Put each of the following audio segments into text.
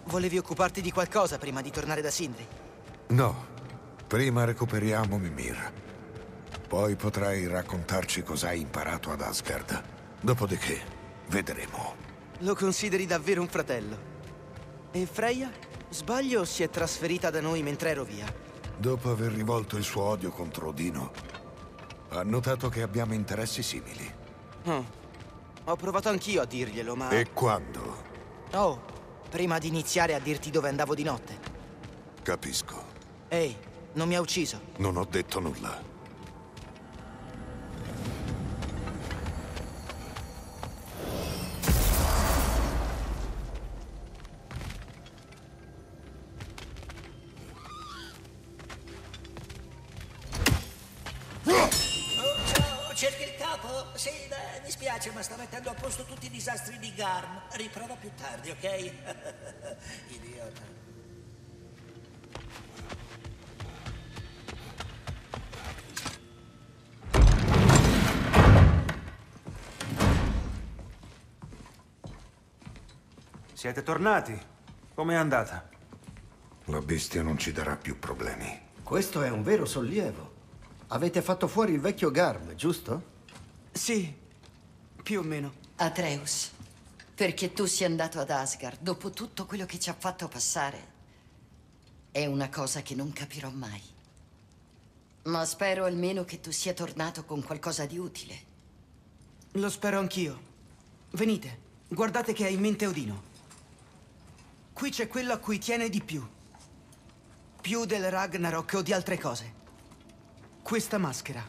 Volevi occuparti di qualcosa prima di tornare da Sindri? No, prima recuperiamo Mimir. Poi potrai raccontarci cosa hai imparato ad Asgard. Dopodiché, vedremo. Lo consideri davvero un fratello? E Freya? Sbaglio o si è trasferita da noi mentre ero via? Dopo aver rivolto il suo odio contro Odino, ha notato che abbiamo interessi simili. Ho provato anch'io a dirglielo, ma... E quando? Oh, prima di iniziare a dirti dove andavo di notte. Capisco. Ehi, non mi ha ucciso. Non ho detto nulla. Cerchi il capo? Sì, beh, mi spiace, ma sta mettendo a posto tutti i disastri di Garm. Riprova più tardi, ok? Idiota. Siete tornati? Com'è andata? La bestia non ci darà più problemi. Questo è un vero sollievo. Avete fatto fuori il vecchio Garm, giusto? Sì, più o meno. Atreus, perché tu sia andato ad Asgard dopo tutto quello che ci ha fatto passare, è una cosa che non capirò mai. Ma spero almeno che tu sia tornato con qualcosa di utile. Lo spero anch'io. Venite, guardate che ha in mente Odino. Qui c'è quello a cui tiene di più. Più del Ragnarok o di altre cose. Questa maschera.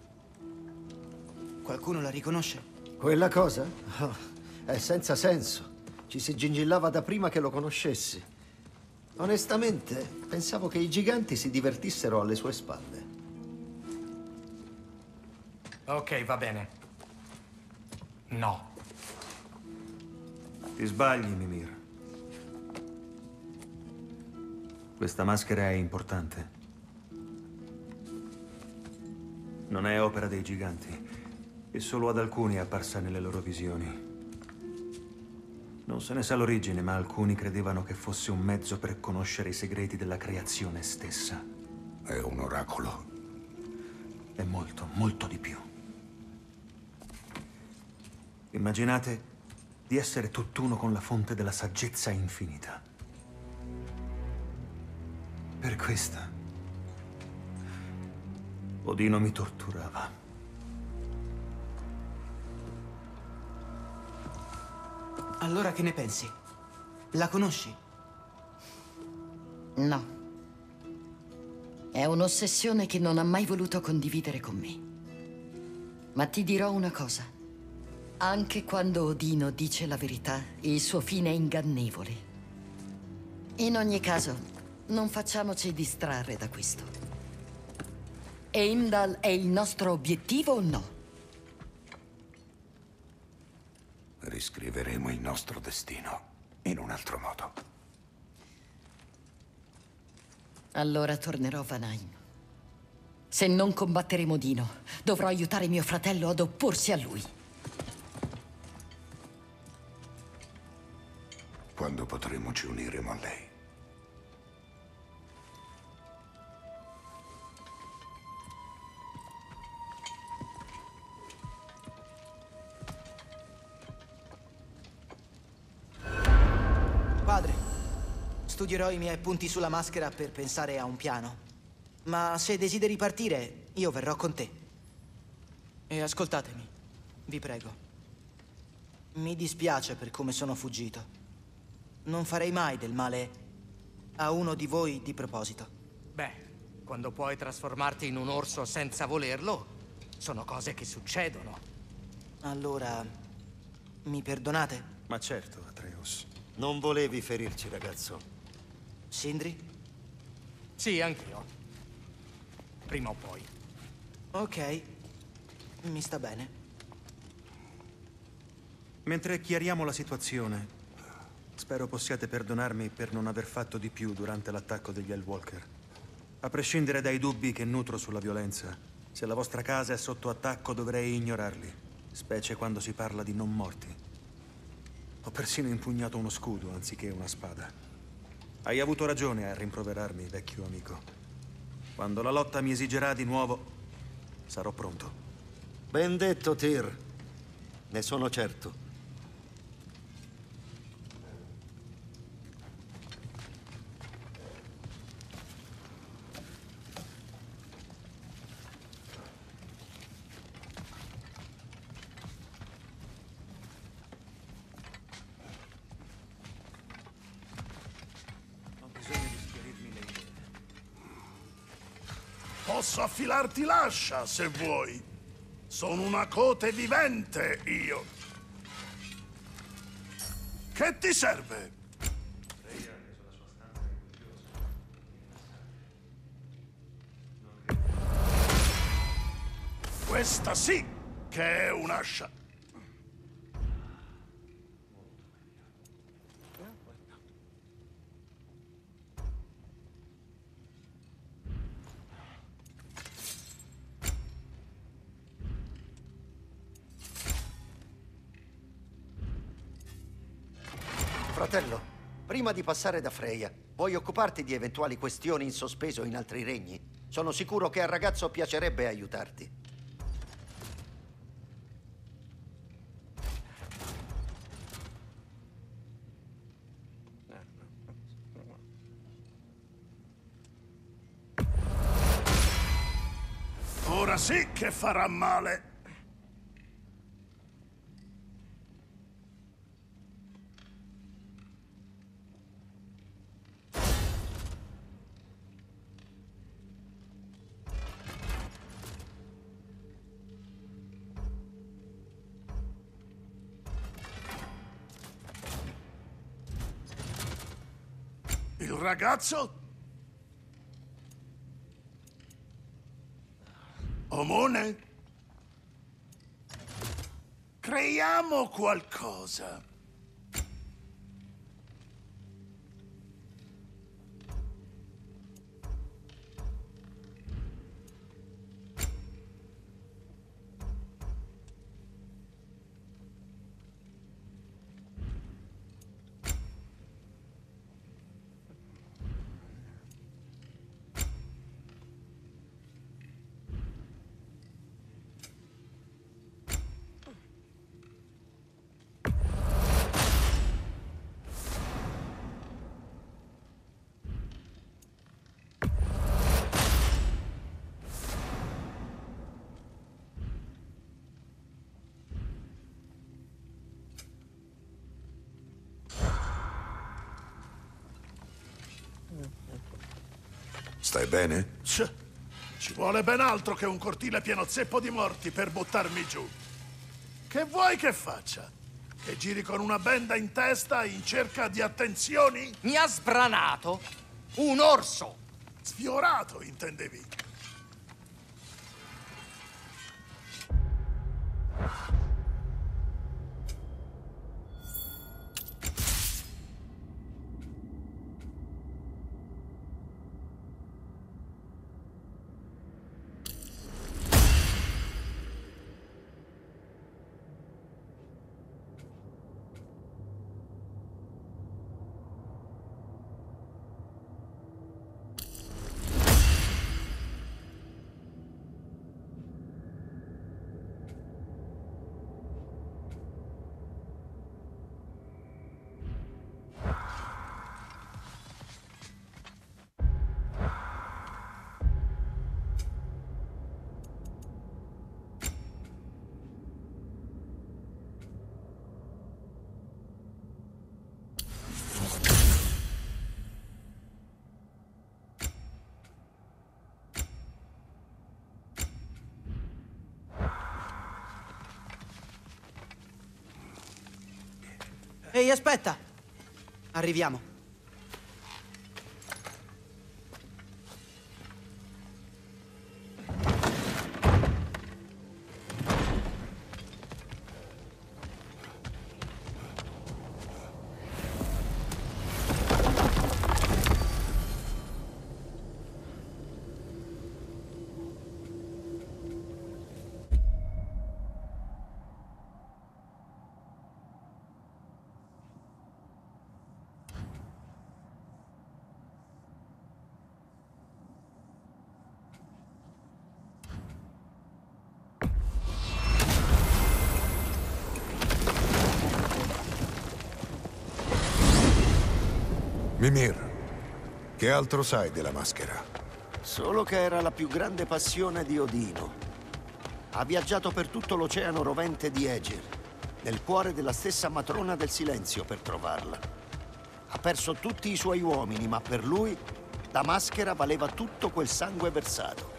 Qualcuno la riconosce? Quella cosa? Oh, è senza senso. Ci si gingillava da prima che lo conoscessi. Onestamente, pensavo che i giganti si divertissero alle sue spalle. Ok, va bene. No. Ti sbagli, Mimir. Questa maschera è importante. Non è opera dei giganti, e solo ad alcuni è apparsa nelle loro visioni. Non se ne sa l'origine, ma alcuni credevano che fosse un mezzo per conoscere i segreti della creazione stessa. È un oracolo. È molto, molto di più. Immaginate di essere tutt'uno con la fonte della saggezza infinita. Per questa, Odino mi torturava. Allora che ne pensi? La conosci? No. È un'ossessione che non ha mai voluto condividere con me. Ma ti dirò una cosa. Anche quando Odino dice la verità, il suo fine è ingannevole. In ogni caso, non facciamoci distrarre da questo. Heimdall è il nostro obiettivo o no? Riscriveremo il nostro destino in un altro modo. Allora tornerò a Vanaheim. Se non combatteremo Odino, dovrò aiutare mio fratello ad opporsi a lui. Quando potremo ci uniremo a lei. Padre, studierò i miei appunti sulla maschera per pensare a un piano. Ma se desideri partire, io verrò con te. E ascoltatemi, vi prego. Mi dispiace per come sono fuggito. Non farei mai del male a uno di voi di proposito. Beh, quando puoi trasformarti in un orso senza volerlo, sono cose che succedono. Allora, mi perdonate? Ma certo, Atreus. Non volevi ferirci, ragazzo. Sindri? Sì, anch'io. Prima o poi. Ok, mi sta bene. Mentre chiariamo la situazione, spero possiate perdonarmi per non aver fatto di più durante l'attacco degli Hellwalker. A prescindere dai dubbi che nutro sulla violenza, se la vostra casa è sotto attacco dovrei ignorarli, specie quando si parla di non morti. Ho persino impugnato uno scudo anziché una spada. Hai avuto ragione a rimproverarmi, vecchio amico. Quando la lotta mi esigerà di nuovo, sarò pronto. Ben detto, Tyr. Ne sono certo. Ho bisogno di schiarirmi le idee. Posso affilarti l'ascia, se vuoi. Sono una cote vivente, io. Che ti serve? Questa sì che è un'ascia. Fratello, prima di passare da Freya, vuoi occuparti di eventuali questioni in sospeso in altri regni? Sono sicuro che al ragazzo piacerebbe aiutarti. Ora sì che farà male. Il ragazzo? Omone? Creiamo qualcosa. Stai bene? Ci vuole ben altro che un cortile pieno zeppo di morti per buttarmi giù. Che vuoi che faccia? Che giri con una benda in testa in cerca di attenzioni? Mi ha sbranato un orso! Sfiorato, intendevi? Ehi, aspetta! Arriviamo. Mimir, che altro sai della maschera? Solo che era la più grande passione di Odino. Ha viaggiato per tutto l'oceano rovente di Aegir, nel cuore della stessa matrona del silenzio per trovarla. Ha perso tutti i suoi uomini, ma per lui la maschera valeva tutto quel sangue versato.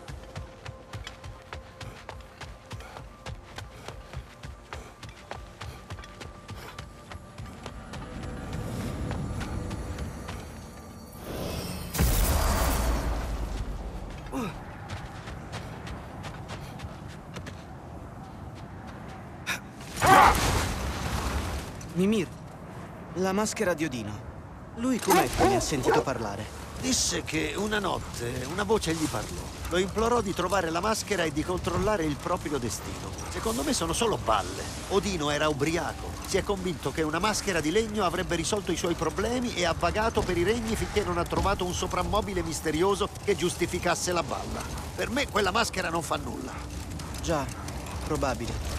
Mimir, la maschera di Odino. Lui com'è che ne ha sentito parlare? Disse che una notte una voce gli parlò. Lo implorò di trovare la maschera e di controllare il proprio destino. Secondo me sono solo balle. Odino era ubriaco. Si è convinto che una maschera di legno avrebbe risolto i suoi problemi e ha vagato per i regni finché non ha trovato un soprammobile misterioso che giustificasse la balla. Per me quella maschera non fa nulla. Già, probabile.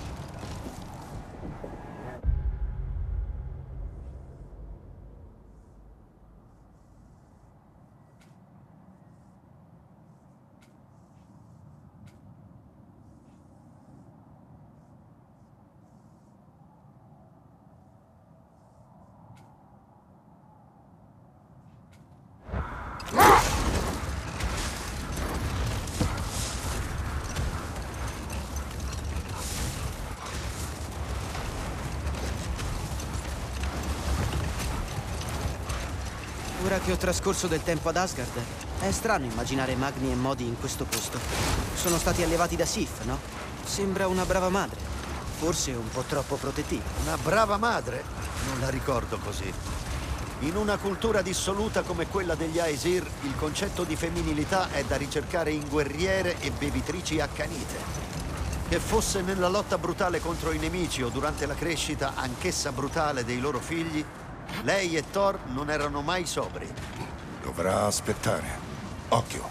Ora che ho trascorso del tempo ad Asgard, è strano immaginare Magni e Modi in questo posto. Sono stati allevati da Sif, no? Sembra una brava madre. Forse un po' troppo protettiva. Una brava madre? Non la ricordo così. In una cultura dissoluta come quella degli Aesir, il concetto di femminilità è da ricercare in guerriere e bevitrici accanite. Che fosse nella lotta brutale contro i nemici o durante la crescita, anch'essa brutale, dei loro figli, lei e Thor non erano mai sobri. Dovrà aspettare. Occhio.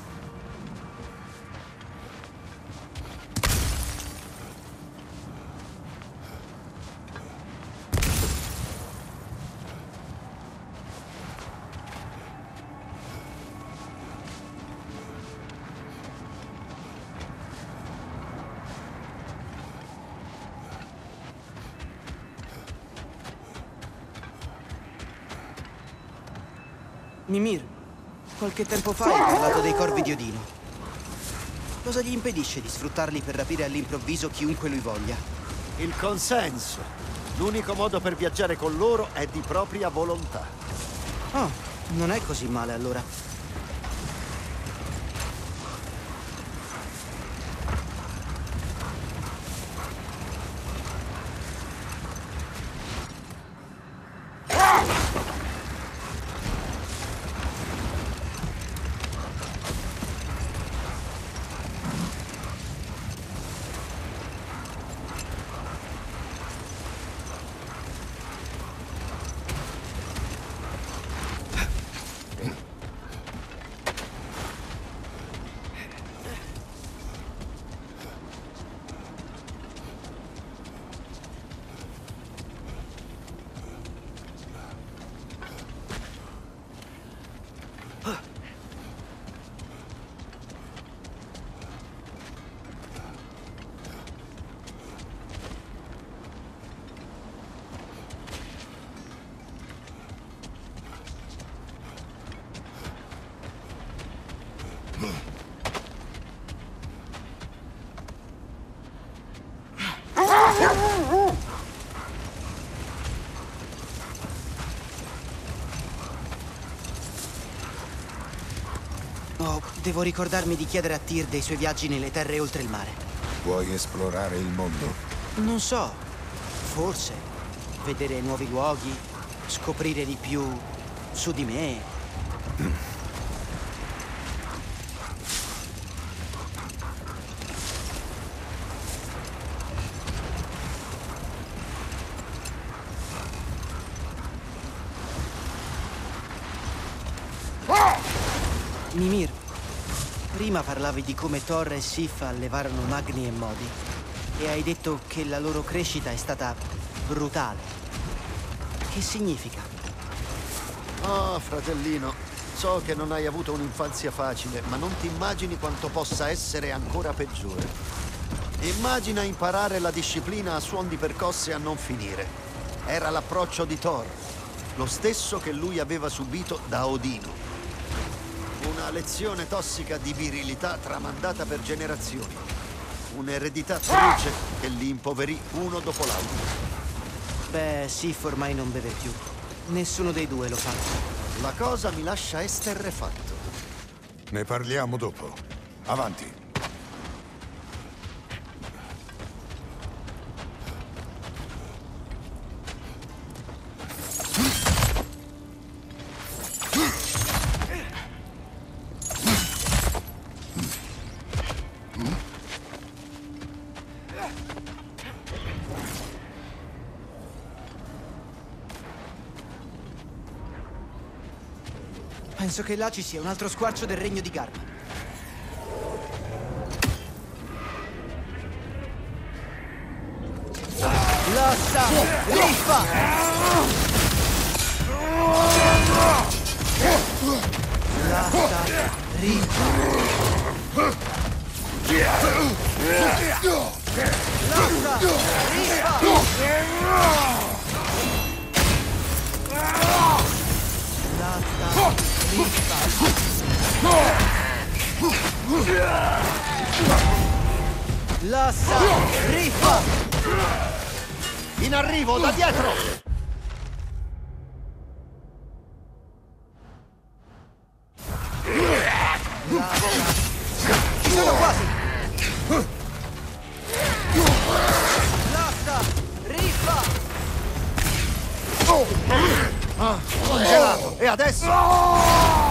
Mimir, qualche tempo fa hai parlato dei corvi di Odino. Cosa gli impedisce di sfruttarli per rapire all'improvviso chiunque lui voglia? Il consenso. L'unico modo per viaggiare con loro è di propria volontà. Oh, non è così male allora. Oh, devo ricordarmi di chiedere a Tyr dei suoi viaggi nelle terre oltre il mare. Vuoi esplorare il mondo? Non so, forse vedere nuovi luoghi, scoprire di più su di me. Mimir, prima parlavi di come Thor e Sif allevarono Magni e Modi e hai detto che la loro crescita è stata brutale. Che significa? Oh, fratellino, so che non hai avuto un'infanzia facile, ma non ti immagini quanto possa essere ancora peggiore. Immagina imparare la disciplina a suon di percosse a non finire. Era l'approccio di Thor, lo stesso che lui aveva subito da Odino. Una lezione tossica di virilità tramandata per generazioni. Un'eredità truce che li impoverì uno dopo l'altro. Beh, Sif ormai non beve più. Nessuno dei due lo fa. La cosa mi lascia esterrefatto. Ne parliamo dopo. Avanti. Penso che là ci sia un altro squarcio del regno di Garm. Lassa! Riffa! Lassa! Riffa! Lassa! Lassa! Riffa! In arrivo, da dietro! Ci sono quasi! Lassa! Riffa! Congelato! E adesso?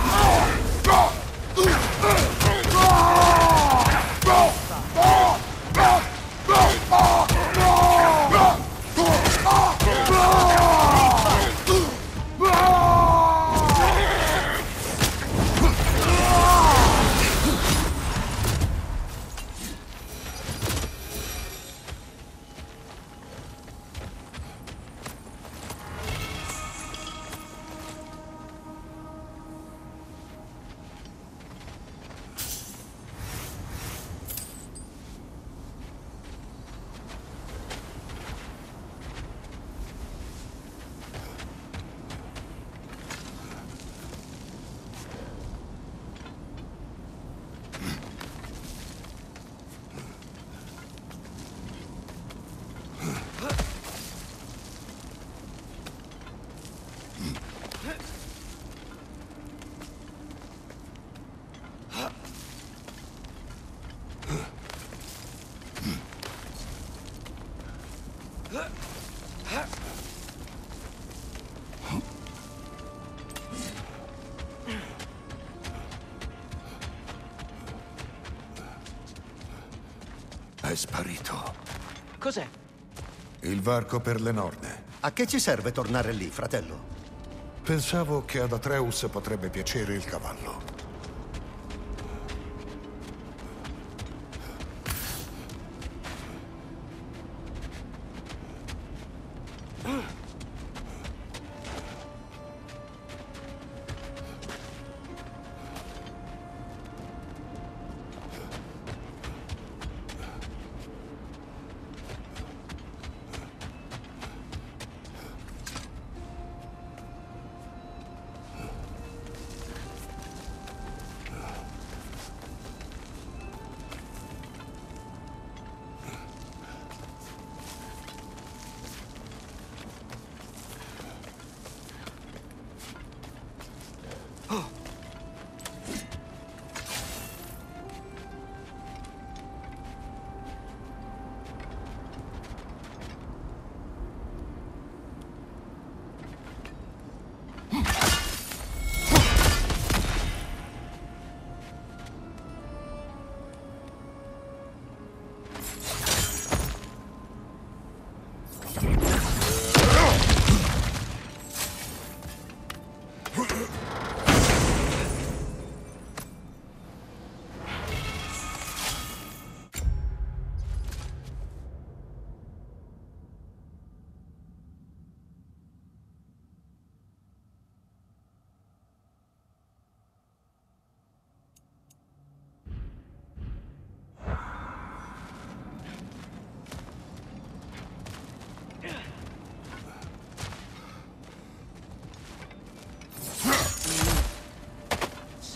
È sparito. Cos'è? Il varco per le Norne. A che ci serve tornare lì, fratello? Pensavo che ad Atreus potrebbe piacere il cavallo.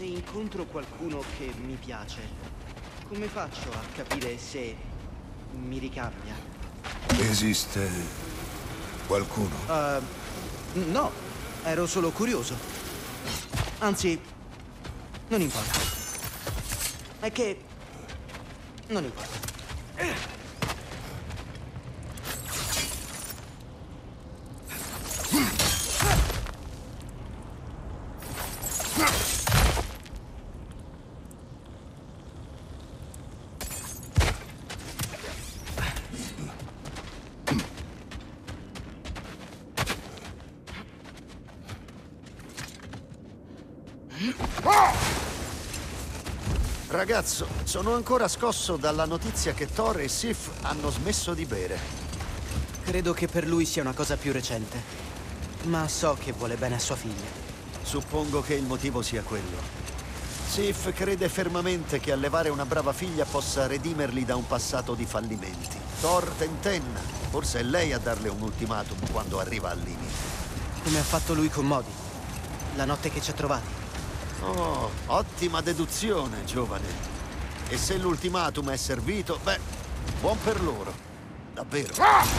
Se incontro qualcuno che mi piace, come faccio a capire se mi ricambia? Esiste qualcuno? No, ero solo curioso. Anzi, non importa. È che... non importa. Ragazzo, sono ancora scosso dalla notizia che Thor e Sif hanno smesso di bere. Credo che per lui sia una cosa più recente. Ma so che vuole bene a sua figlia. Suppongo che il motivo sia quello. Sif crede fermamente che allevare una brava figlia possa redimerli da un passato di fallimenti. Thor tentenna. Forse è lei a darle un ultimatum quando arriva al limite. Come ha fatto lui con Modi. La notte che ci ha trovati. Oh, ottima deduzione, giovane. E se l'ultimatum è servito, beh, buon per loro. Davvero.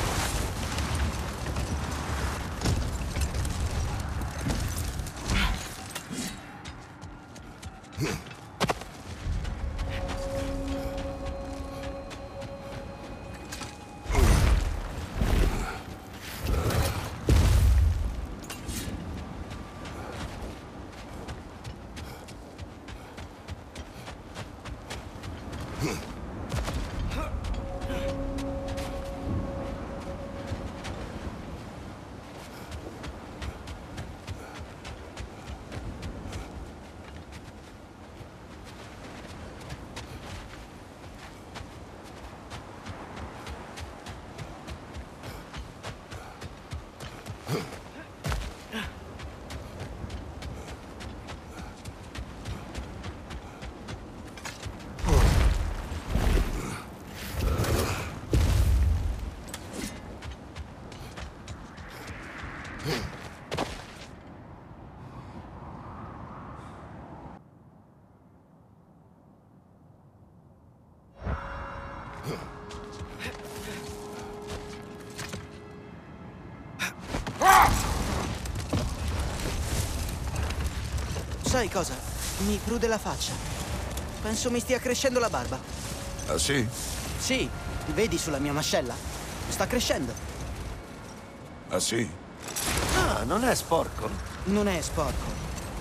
Sai cosa? Mi prude la faccia. Penso mi stia crescendo la barba. Ah, sì? Sì, vedi sulla mia mascella? Sta crescendo. Ah, sì? Ah, non è sporco. Non è sporco.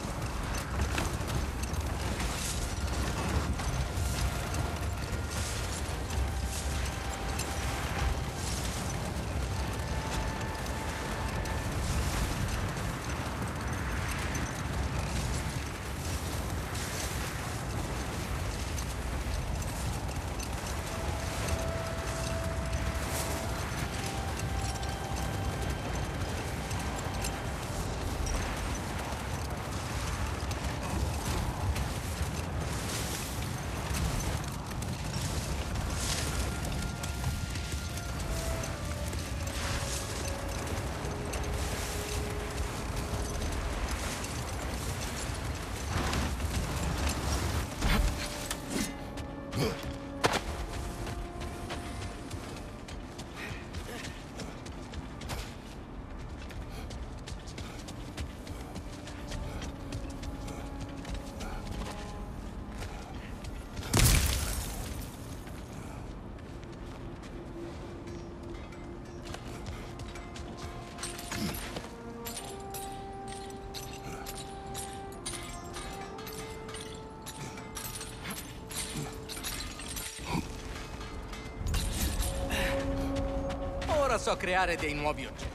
Ora so creare dei nuovi oggetti.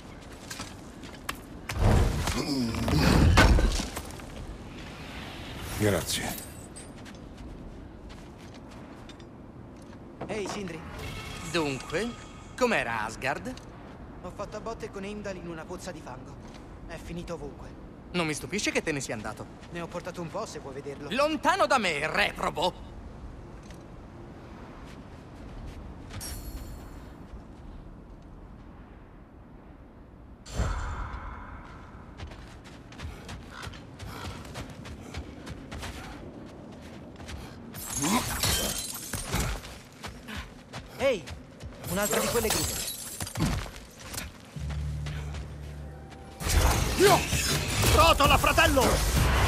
Grazie. Ehi, Sindri. Dunque, com'era Asgard? Ho fatto a botte con Heimdall in una pozza di fango. È finito ovunque. Non mi stupisce che te ne sia andato. Ne ho portato un po', se vuoi vederlo. Lontano da me, reprobo! Un'altra di quelle griglie. Rotola, fratello!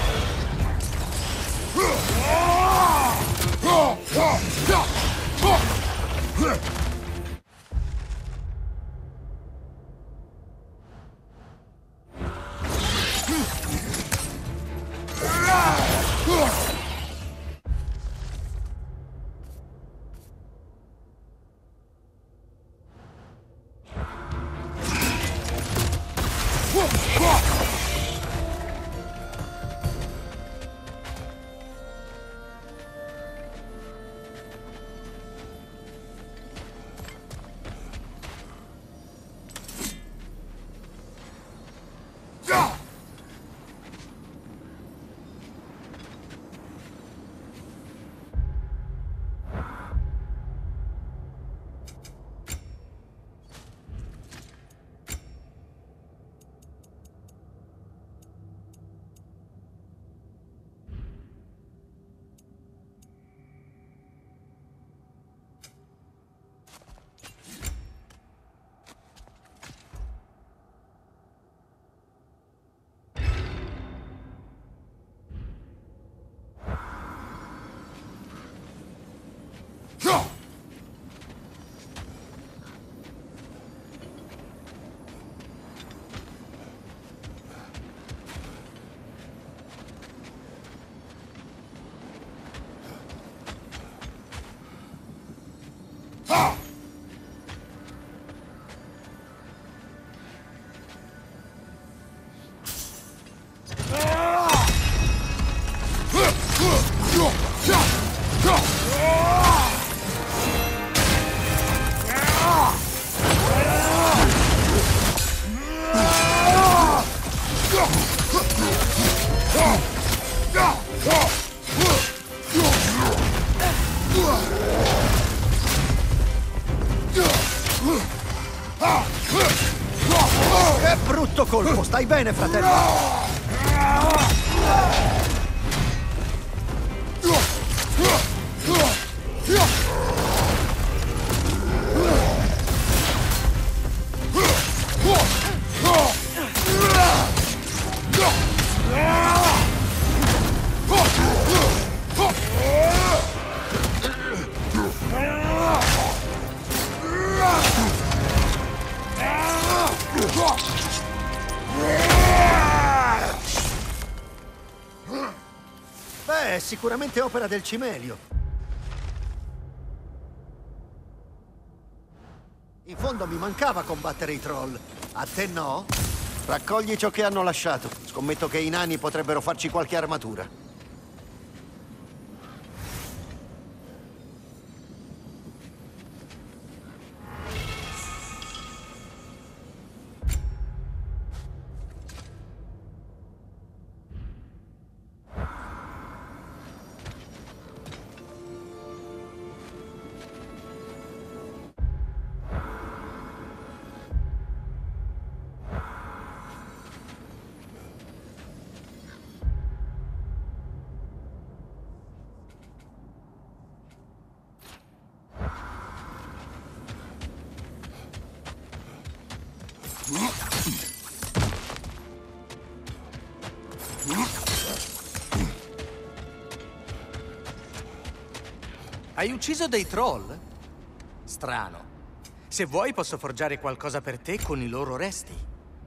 Che brutto colpo! Stai bene, fratello? Beh, è sicuramente opera del cimelio. In fondo mi mancava combattere i troll. A te no? Raccogli ciò che hanno lasciato. Scommetto che i nani potrebbero farci qualche armatura. Hai ucciso dei troll? Strano. Se vuoi posso forgiare qualcosa per te con i loro resti.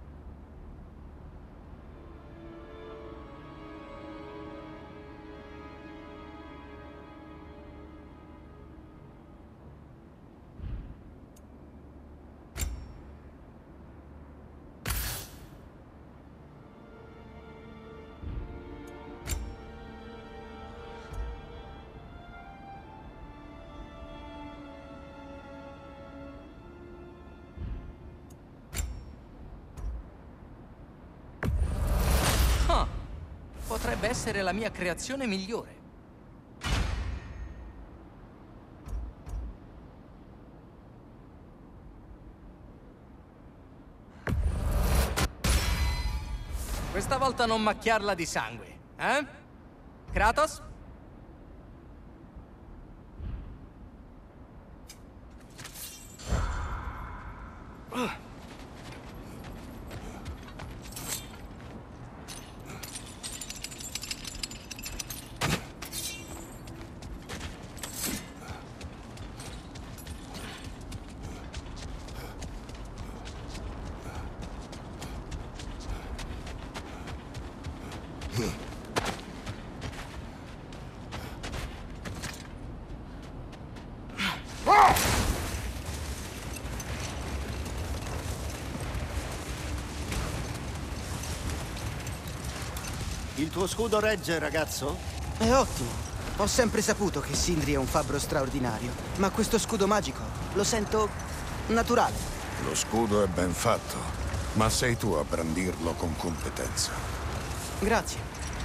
Potrebbe essere la mia creazione migliore. Questa volta non macchiarla di sangue, eh? Kratos? Il tuo scudo regge, ragazzo? È ottimo. Ho sempre saputo che Sindri è un fabbro straordinario, ma questo scudo magico lo sento naturale. Lo scudo è ben fatto, ma sei tu a brandirlo con competenza. Grazie.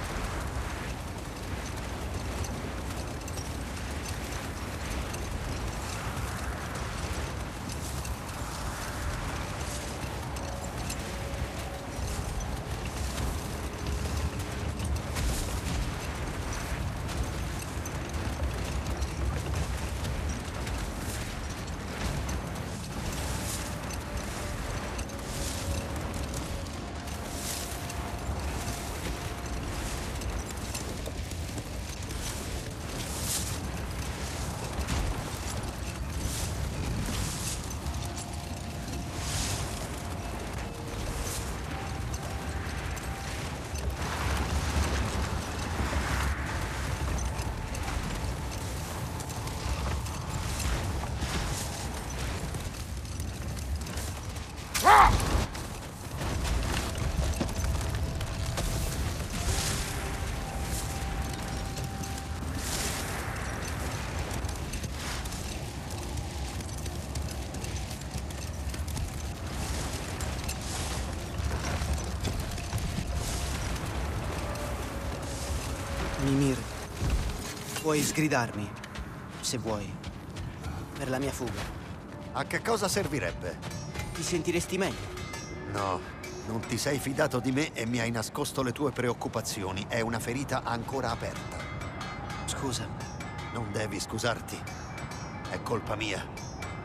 Mimir, puoi sgridarmi, se vuoi, per la mia fuga. A che cosa servirebbe? Ti sentiresti meglio. No, non ti sei fidato di me e mi hai nascosto le tue preoccupazioni. È una ferita ancora aperta. Scusa. Non devi scusarti. È colpa mia.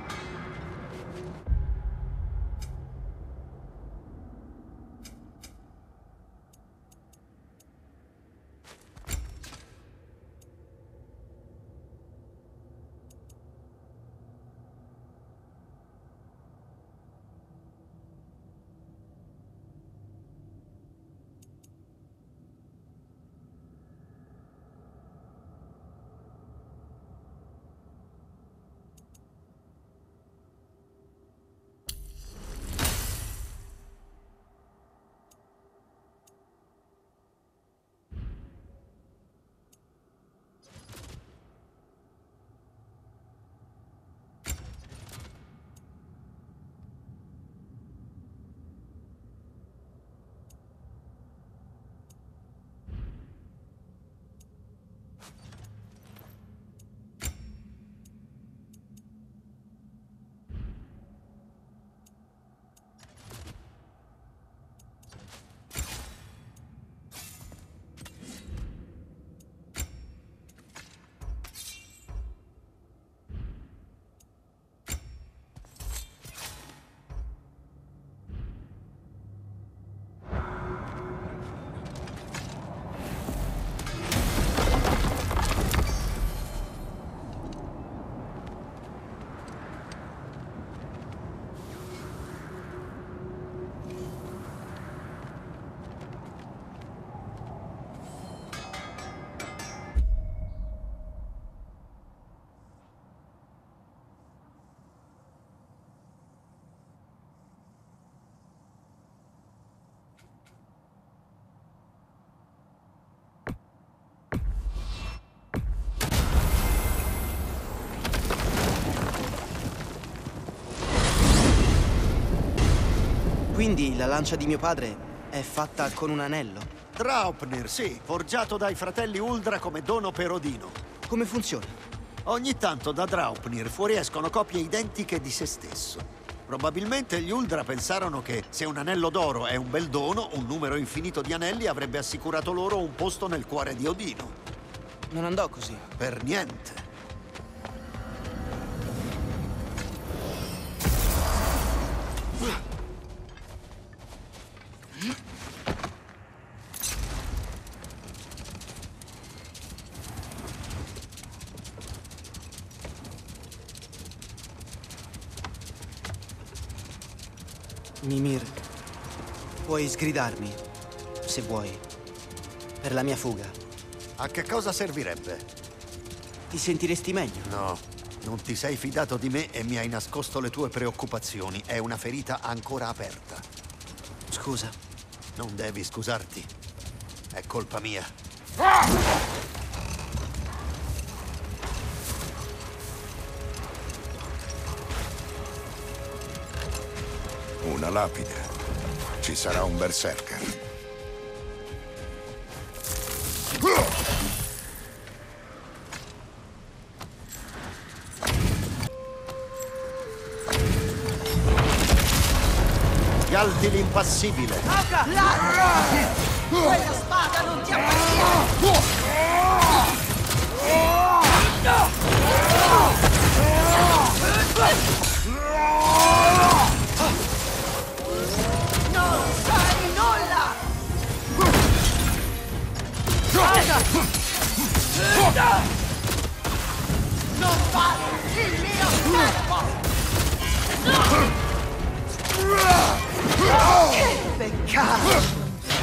Quindi la lancia di mio padre è fatta con un anello? Draupnir, sì, forgiato dai fratelli Uldra come dono per Odino. Come funziona? Ogni tanto da Draupnir fuoriescono copie identiche di se stesso. Probabilmente gli Uldra pensarono che se un anello d'oro è un bel dono, un numero infinito di anelli avrebbe assicurato loro un posto nel cuore di Odino. Non andò così. Per niente. Mimir, puoi sgridarmi, se vuoi, per la mia fuga. A che cosa servirebbe? Ti sentiresti meglio? No, non ti sei fidato di me e mi hai nascosto le tue preoccupazioni. È una ferita ancora aperta. Scusa. Non devi scusarti. È colpa mia. Una lapide. Ci sarà un berserker. Galti l'impassibile. Quella spada non ti appartiene! Non sai nulla! Non fare il mio tempo! Che peccato!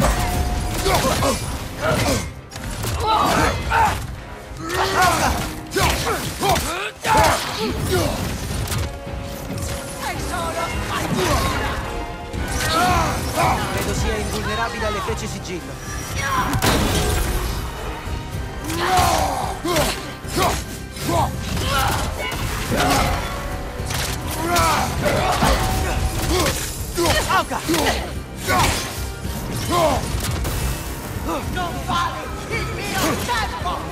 Sei solo spazzatura! Credo sia invulnerabile alle frecce sigillo. Auca! Non fare il mio tempo!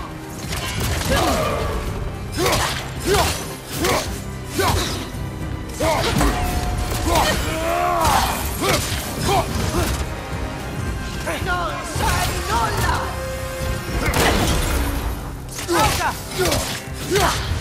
Non sai nulla! Auca!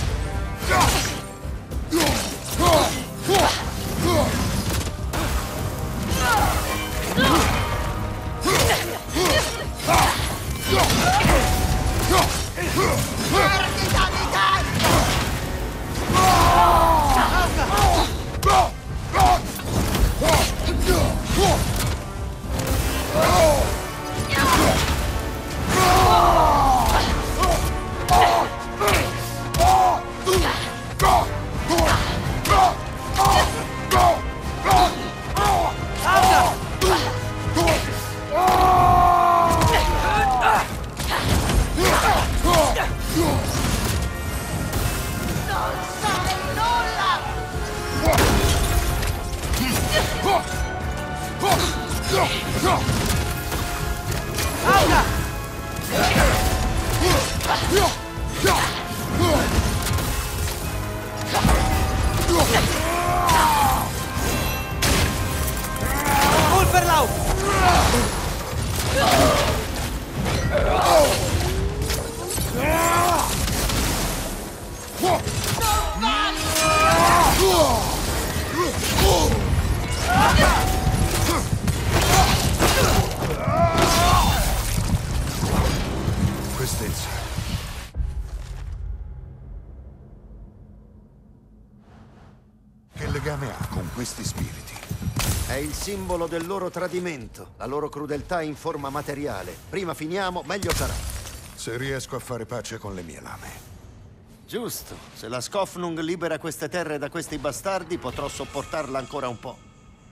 Perdita di tempo! Non sai nulla! Ulferlau! Quest'ezza. Che legame ha con questi spiriti? È il simbolo del loro tradimento, la loro crudeltà in forma materiale. Prima finiamo, meglio sarà. Se riesco a fare pace con le mie lame. Giusto. Se la Skofnung libera queste terre da questi bastardi, potrò sopportarla ancora un po'.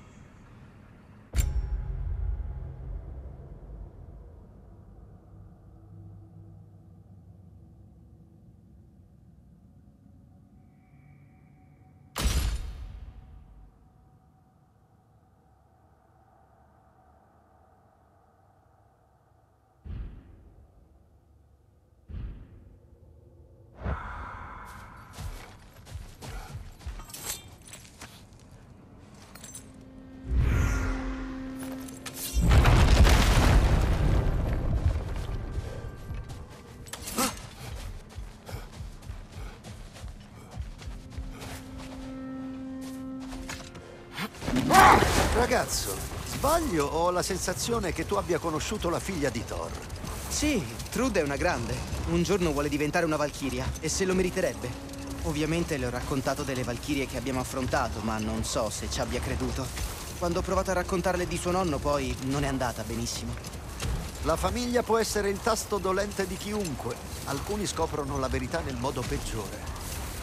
Ragazzo, sbaglio o ho la sensazione che tu abbia conosciuto la figlia di Thor? Sì, Trude è una grande. Un giorno vuole diventare una valchiria e se lo meriterebbe. Ovviamente le ho raccontato delle valchirie che abbiamo affrontato, ma non so se ci abbia creduto. Quando ho provato a raccontarle di suo nonno, poi non è andata benissimo. La famiglia può essere il tasto dolente di chiunque. Alcuni scoprono la verità nel modo peggiore.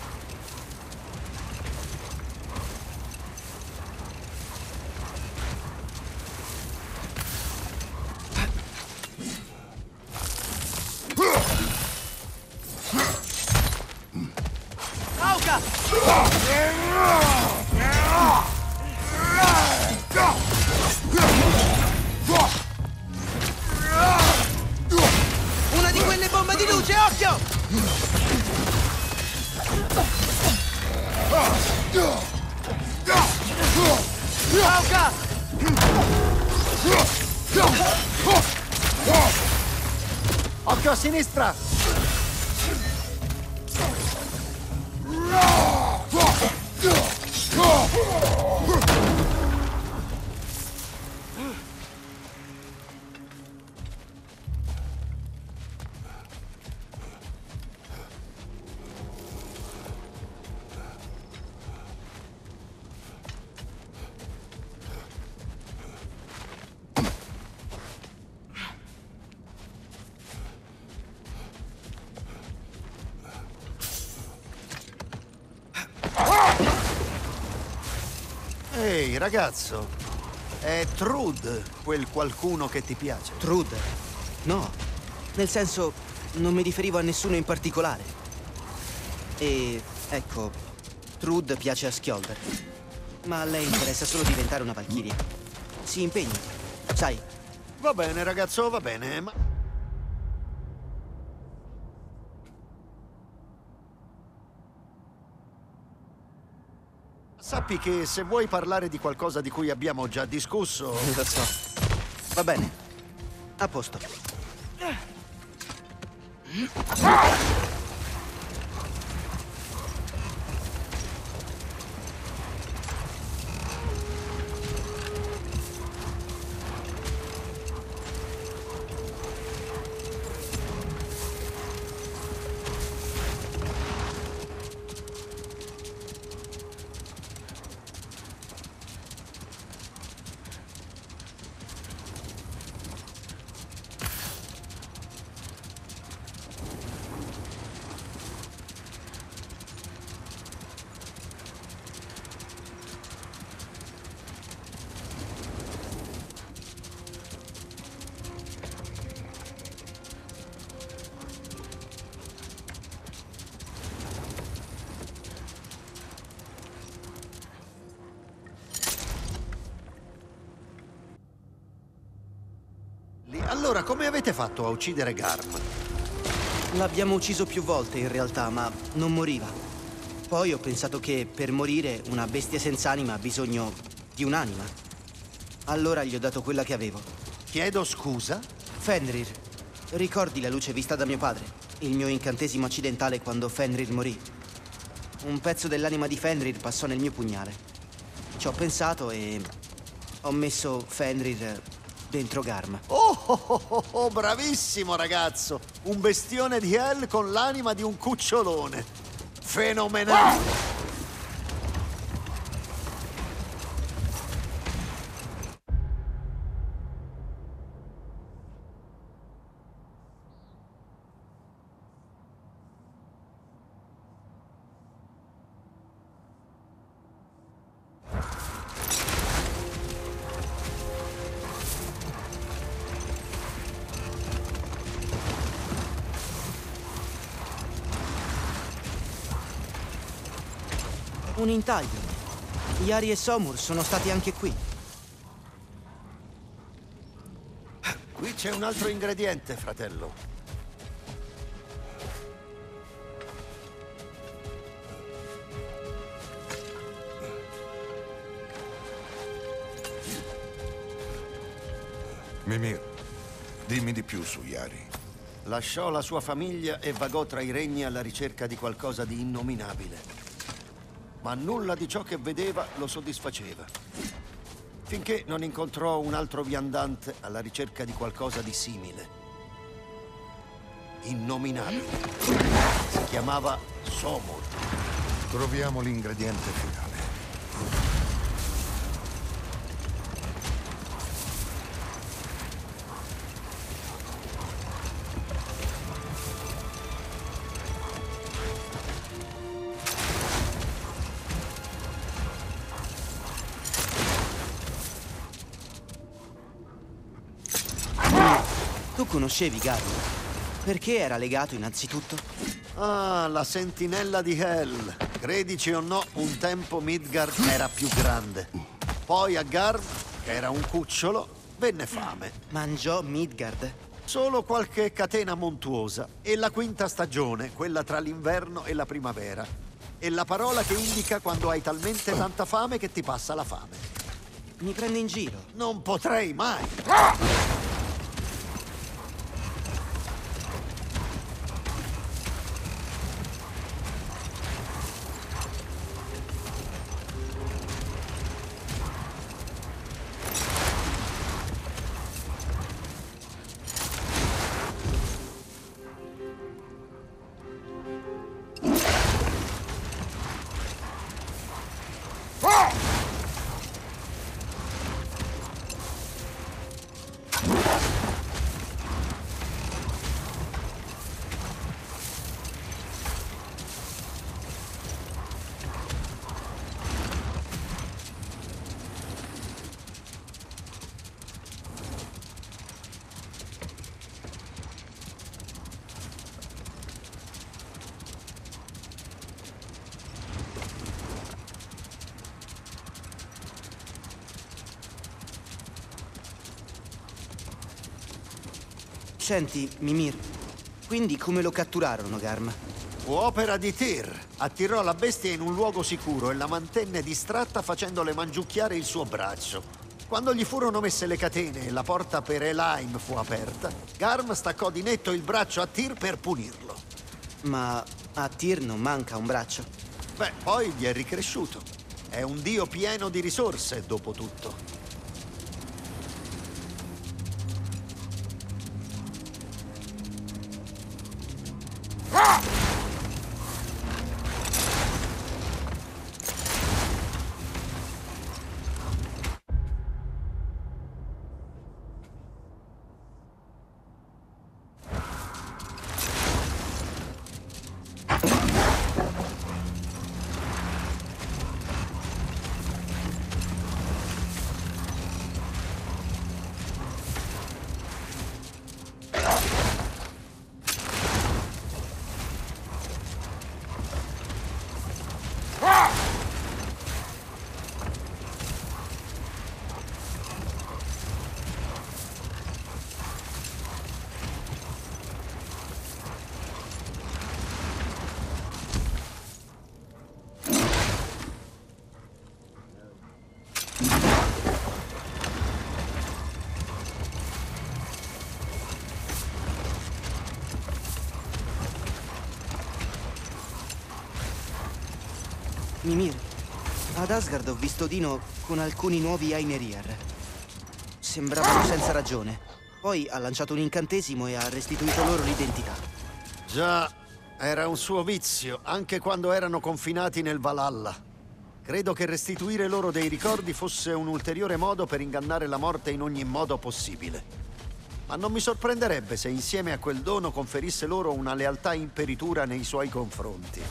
Auca! Una di quelle bombe di luce, occhio! Auca! Occhio a sinistra! Ehi, ragazzo, è Trude quel qualcuno che ti piace? Trude? No. Nel senso, non mi riferivo a nessuno in particolare. E, ecco, Trude piace a Skjoldr. Ma a lei interessa solo diventare una valchiria. Si impegni, sai. Va bene, ragazzo, va bene, ma... Sappi che se vuoi parlare di qualcosa di cui abbiamo già discusso... Lo so. Va bene. A posto. Allora, come avete fatto a uccidere Garm? L'abbiamo ucciso più volte in realtà, ma non moriva. Poi ho pensato che per morire una bestia senza anima ha bisogno di un'anima. Allora gli ho dato quella che avevo. Chiedo scusa? Fenrir, ricordi la luce vista da mio padre? Il mio incantesimo accidentale quando Fenrir morì? Un pezzo dell'anima di Fenrir passò nel mio pugnale. Ci ho pensato e ho messo Fenrir dentro Garm. Oh, bravissimo ragazzo! Un bestione di Hell con l'anima di un cucciolone. Fenomenale! Un intaglio. Yari e Somur sono stati anche qui. Qui c'è un altro ingrediente, fratello. Mimir, dimmi di più su Yari. Lasciò la sua famiglia e vagò tra i regni alla ricerca di qualcosa di innominabile. Ma nulla di ciò che vedeva lo soddisfaceva. Finché non incontrò un altro viandante alla ricerca di qualcosa di simile. Innominabile. Si chiamava Somur. Troviamo l'ingrediente finale. Tu conoscevi Garm? Perché era legato innanzitutto? Ah, la sentinella di Hell. Credici o no, un tempo Midgard era più grande. Poi a Garm, che era un cucciolo, venne fame. Mangiò Midgard? Solo qualche catena montuosa. E la quinta stagione, quella tra l'inverno e la primavera. E la parola che indica quando hai talmente tanta fame che ti passa la fame. Mi prende in giro? Non potrei mai! Senti, Mimir, quindi come lo catturarono, Garm? Fu opera di Tyr. Attirò la bestia in un luogo sicuro e la mantenne distratta facendole mangiucchiare il suo braccio. Quando gli furono messe le catene e la porta per Helheim fu aperta, Garm staccò di netto il braccio a Tyr per punirlo. Ma a Tyr non manca un braccio. Beh, poi gli è ricresciuto. È un dio pieno di risorse, dopo tutto. Mimir, ad Asgard ho visto Odino con alcuni nuovi Ainurier. Sembravano senza ragione. Poi ha lanciato un incantesimo e ha restituito loro l'identità. Già, era un suo vizio, anche quando erano confinati nel Valhalla. Credo che restituire loro dei ricordi fosse un ulteriore modo per ingannare la morte in ogni modo possibile. Ma non mi sorprenderebbe se insieme a quel dono conferisse loro una lealtà imperitura nei suoi confronti.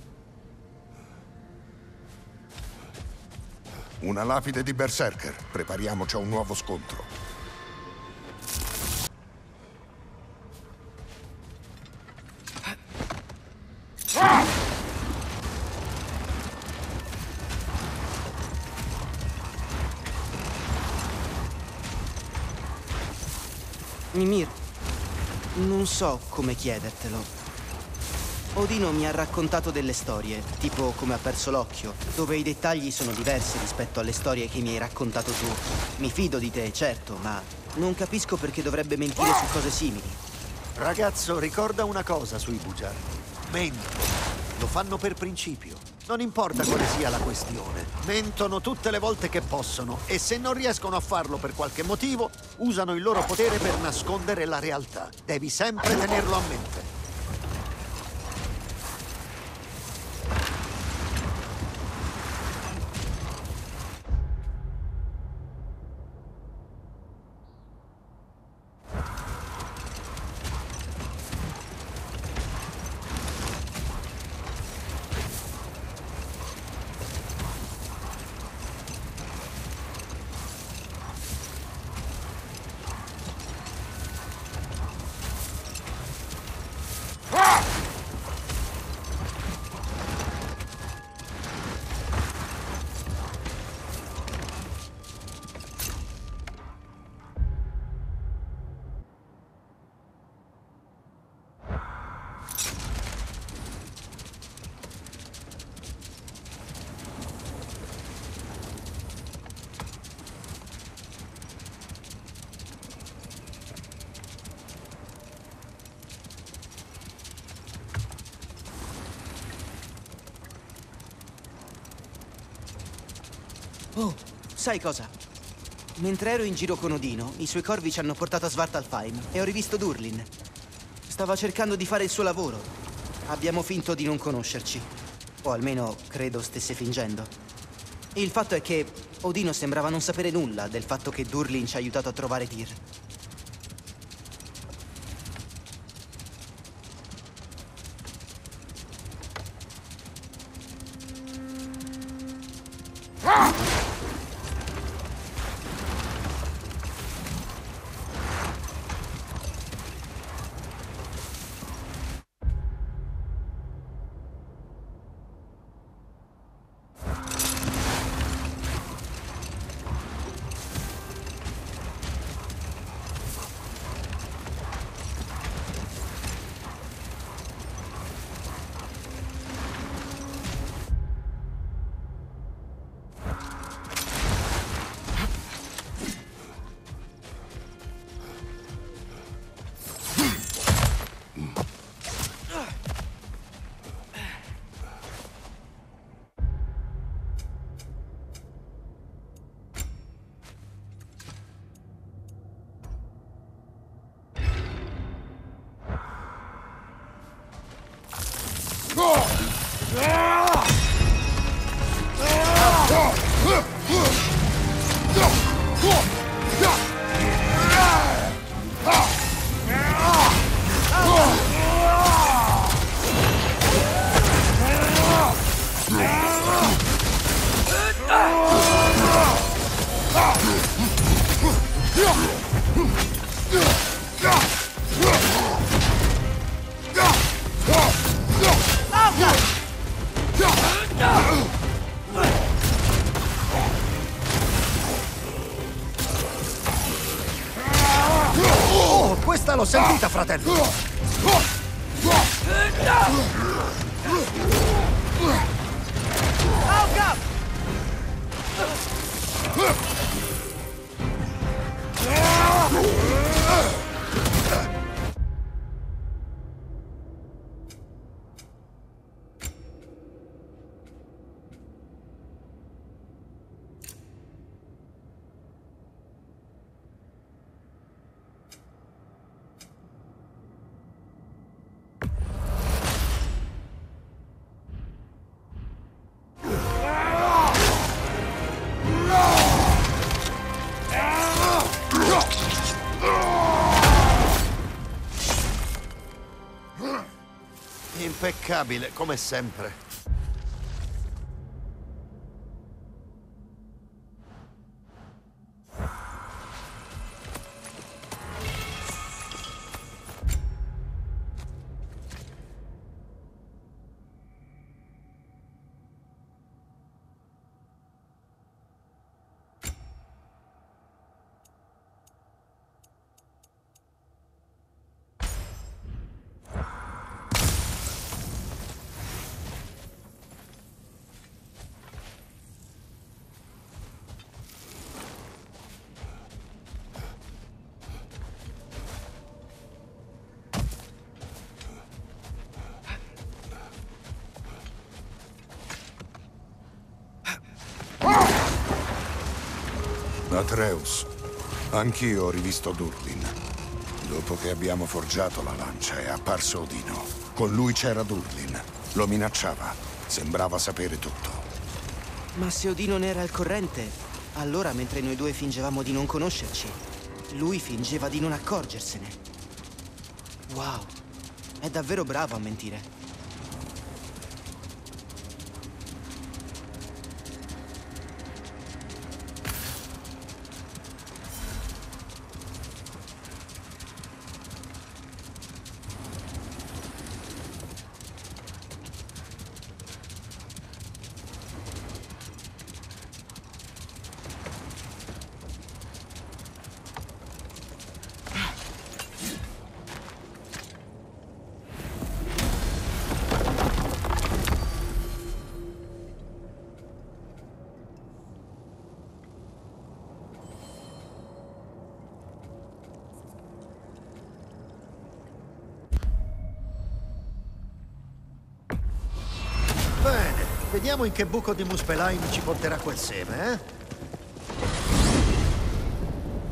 Una lapide di Berserker. Prepariamoci a un nuovo scontro. Mimir, non so come chiedertelo. Odino mi ha raccontato delle storie, tipo come ha perso l'occhio, dove i dettagli sono diversi rispetto alle storie che mi hai raccontato tu. Mi fido di te, certo, ma non capisco perché dovrebbe mentire su cose simili. Ragazzo, ricorda una cosa sui bugiardi. Mentono. Lo fanno per principio. Non importa quale sia la questione. Mentono tutte le volte che possono e se non riescono a farlo per qualche motivo, usano il loro potere per nascondere la realtà. Devi sempre tenerlo a mente. Oh, sai cosa? Mentre ero in giro con Odino, i suoi corvi ci hanno portato a Svartalfheim e ho rivisto Durlin. Stava cercando di fare il suo lavoro. Abbiamo finto di non conoscerci. O almeno credo stesse fingendo. Il fatto è che Odino sembrava non sapere nulla del fatto che Durlin ci ha aiutato a trovare Tyr. Oh, questa l'ho sentita, fratello! Impeccabile, come sempre. Atreus, anch'io ho rivisto Durlin. Dopo che abbiamo forgiato la lancia è apparso Odino. Con lui c'era Durlin. Lo minacciava. Sembrava sapere tutto. Ma se Odino ne era al corrente, allora mentre noi due fingevamo di non conoscerci, lui fingeva di non accorgersene. Wow, è davvero bravo a mentire. Bene, vediamo in che buco di Muspelheim ci porterà quel seme, eh?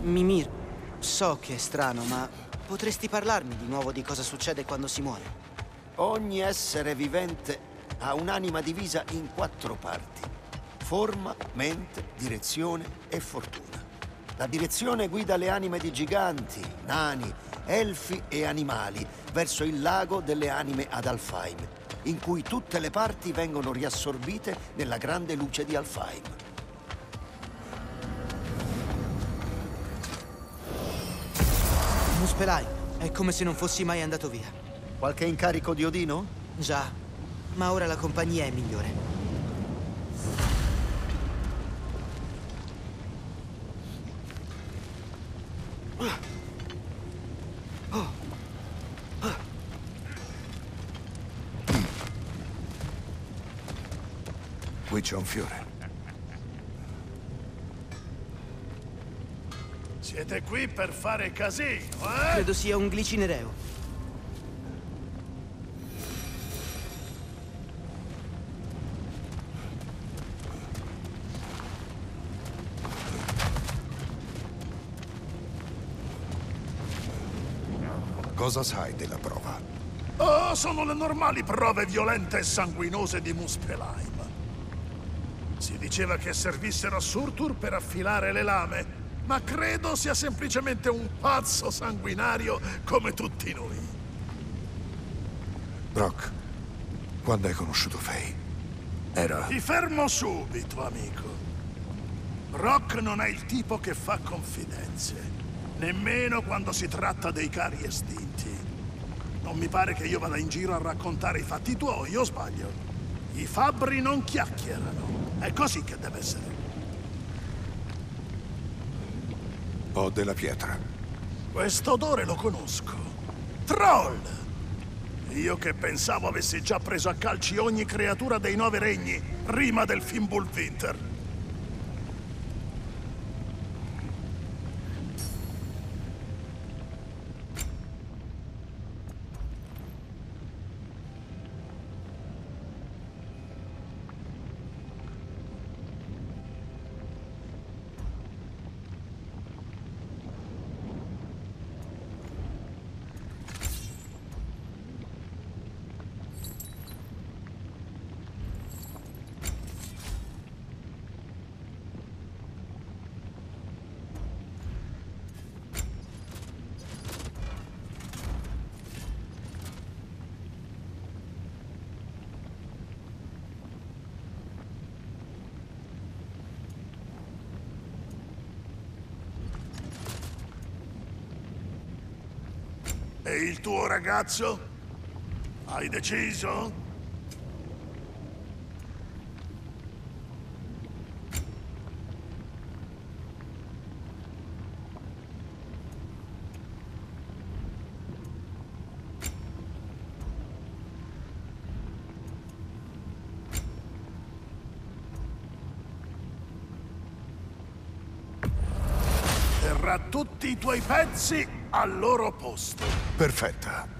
Mimir, so che è strano, ma potresti parlarmi di nuovo di cosa succede quando si muore? Ogni essere vivente ha un'anima divisa in 4 parti: forma, mente, direzione e fortuna. La direzione guida le anime di giganti, nani, elfi e animali verso il lago delle anime ad Alfheim, in cui tutte le parti vengono riassorbite nella grande luce di Alfheim. Muspelheim, è come se non fossi mai andato via. Qualche incarico di Odino? Già, ma ora la compagnia è migliore. Qui c'è un fiore. Siete qui per fare casino, eh? Credo sia un glicinereo. Cosa sai della prova? Oh, sono le normali prove violente e sanguinose di Muspelheim. Si diceva che servissero a Surtur per affilare le lame, ma credo sia semplicemente un pazzo sanguinario come tutti noi. Brock, quando hai conosciuto Faye? Era... Ti fermo subito, amico. Brock non è il tipo che fa confidenze, nemmeno quando si tratta dei cari estinti. Non mi pare che io vada in giro a raccontare i fatti tuoi, o sbaglio? I fabbri non chiacchierano. È così che deve essere. Ho della pietra. Questo odore lo conosco. Troll! Io che pensavo avessi già preso a calci ogni creatura dei 9 regni prima del Fimbulwinter. E il tuo ragazzo? Hai deciso? Terrà tutti i tuoi pezzi al loro posto. Perfetta.